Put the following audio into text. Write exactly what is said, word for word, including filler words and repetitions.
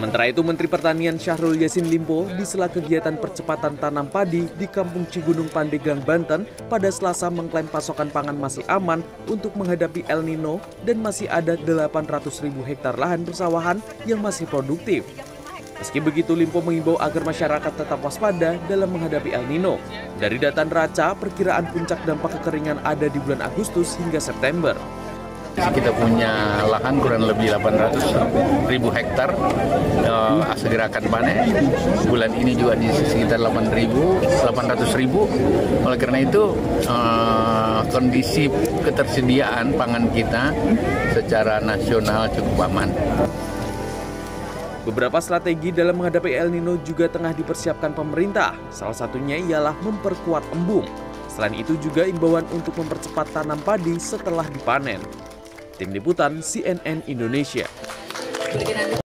Sementara itu, Menteri Pertanian Syahrul Yassin Limpo di sela kegiatan percepatan tanam padi di Kampung Cigunung, Pandeglang, Banten pada Selasa mengklaim pasokan pangan masih aman untuk menghadapi El Nino dan masih ada delapan ratus ribu hektar lahan persawahan yang masih produktif. Meski begitu, Limpo mengimbau agar masyarakat tetap waspada dalam menghadapi El Nino. Dari data neraca, perkiraan puncak dampak kekeringan ada di bulan Agustus hingga September. Kita punya lahan kurang lebih delapan ratus ribu hektar, uh, segera akan panen. Bulan ini juga di sekitar delapan ratus ribu. Oleh karena itu, uh, kondisi ketersediaan pangan kita secara nasional cukup aman. Beberapa strategi dalam menghadapi El Nino juga tengah dipersiapkan pemerintah. Salah satunya ialah memperkuat embung. Selain itu juga imbauan untuk mempercepat tanam padi setelah dipanen. Tim Liputan C N N Indonesia.